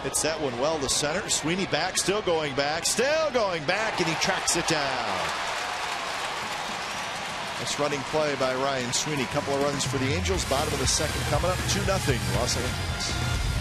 Hits that one well to center. Sweeney back, still going back, and he tracks it down. Nice running play by Ryan Sweeney. Couple of runs for the Angels. Bottom of the second coming up. 2-0 Los Angeles.